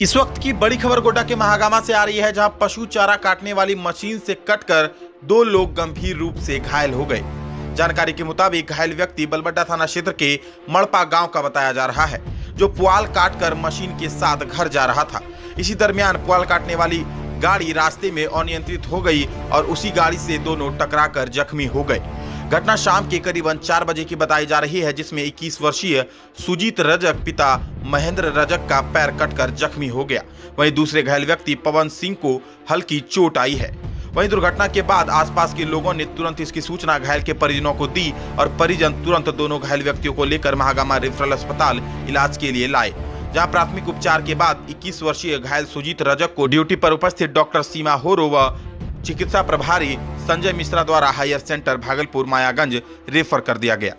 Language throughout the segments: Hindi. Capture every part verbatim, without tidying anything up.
इस वक्त की बड़ी खबर गोड्डा के महागामा से आ रही है, जहां पशु चारा काटने वाली मशीन से कटकर दो लोग गंभीर रूप से घायल हो गए। जानकारी के मुताबिक घायल व्यक्ति बलबड्डा थाना क्षेत्र के मड़पा गांव का बताया जा रहा है, जो पुआल काटकर मशीन के साथ घर जा रहा था। इसी दरमियान पुआल काटने वाली गाड़ी रास्ते में अनियंत्रित हो गई और उसी गाड़ी से दोनों टकराकर जख्मी हो गए। घटना शाम के करीबन चार बजे की बताई जा रही है, जिसमें इक्कीस वर्षीय सुजीत रजक पिता महेंद्र रजक का पैर कटकर जख्मी हो गया। वहीं दूसरे घायल व्यक्ति पवन सिंह को हल्की चोट आई है। वहीं दुर्घटना के बाद आसपास के लोगों ने तुरंत इसकी सूचना घायल के परिजनों को दी और परिजन तुरंत दोनों घायल व्यक्तियों को लेकर महागामा रेफरल अस्पताल इलाज के लिए लाए, जहां प्राथमिक उपचार के बाद इक्कीस वर्षीय घायल सुजीत रजक को ड्यूटी पर उपस्थित डॉक्टर सीमा होरो व चिकित्सा प्रभारी संजय मिश्रा द्वारा higher centre Bhagalpur Mayaganj refer कर दिया गया।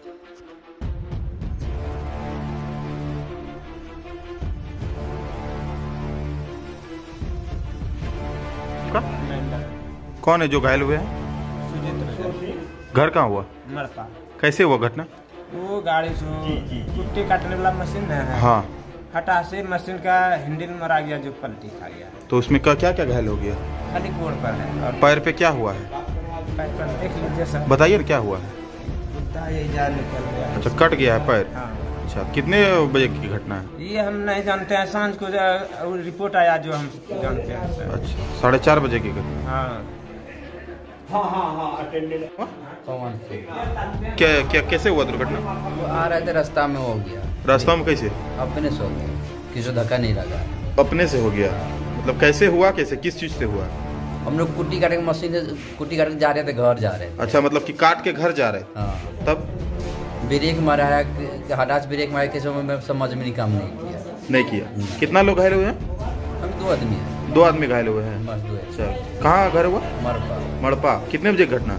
कौन है जो घायल हुए हैं? सुजीत। घर कहाँ हुआ? मड़पा। कैसे हुआ घटना? वो गाड़ी से कुट्टी काटने वाला मशीन है, हाँ, हटा से मशीन का हैंडल मरा गया, जो पलटी खा गया। तो उसमें क्या क्या क्या घायल हो गया? खाली गोड़ पर है। और पैर पे क्या हुआ है? पैर पर देख लीजिए सर। बताइए क्या हुआ है? ये जान निकल गया। अच्छा, कट गया है पैर? हाँ। अच्छा, कितने बजे की घटना है? ये हम नहीं जानते हैं, सांझ को रिपोर्ट आया जो हम जानते हैं सर। अच्छा, साढ़े चार बजे की घटना। हाँ हाँ हाँ हाँ अटेंडेड। क्या क्या कैसे हुआ दुर्घटना? वो आ रहे थे, रास्ता में हो गया। रास्ता में कैसे? अपने से हो गया, किसी धक्का नहीं लगा। अपने से हो गया? मतलब कैसे हुआ, कैसे, किस चीज से हुआ? हम लोग कुट्टी काटे के मशीन से कुट्टी काटे जा रहे थे, घर जा रहे थे। अच्छा, मतलब कि काट के घर जा रहे? हाँ। तब ब्रेक मारा है, हटाच ब्रेक मारे के समय में समझ में नहीं काम नहीं किया। नहीं किया। कितना लोग घायल हुए हैं? हम दो आदमी हैं। दो आदमी घायल हुए हैं? बस दो। अच्छा, कहाँ घर हुआ? मड़पा। मड़पा। कितने बजे घटना?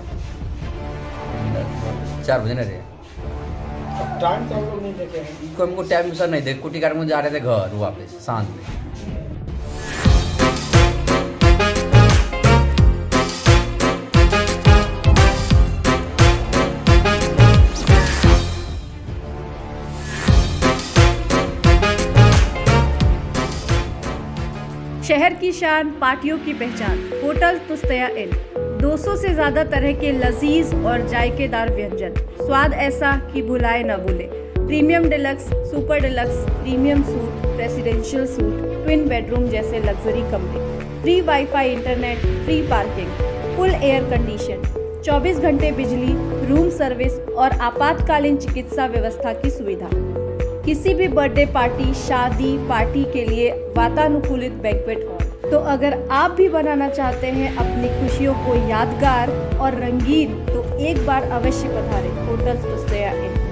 चार बजे नहीं रहे। टाइम तो हम लोग नहीं देखे हैं। हमको टाइम सर नहीं देखे, कुट्टी काटने जा रहे थे घर वापस सांझ में। शहर की शान, पार्टियों की पहचान, होटल तुस्तया इन। दो सौ से ज्यादा तरह के लजीज और जायकेदार व्यंजन, स्वाद ऐसा कि भुलाए न भूले। Premium deluxe, super deluxe, premium suite, residential suite, twin bedroom जैसे लग्जरी कमरे, free wifi, internet, free parking, full air condition, चौबीस घंटे बिजली, रूम सर्विस और आपातकालीन चिकित्सा व्यवस्था की सुविधा। किसी भी बर्थडे पार्टी, शादी पार्टी के लिए वातानुकूलित बैंक्वेट हॉल। तो अगर आप भी बनाना चाहते हैं अपनी खुशियों को यादगार और रंगीन, तो एक बार अवश्य पधारें होटल तुस्तया इन।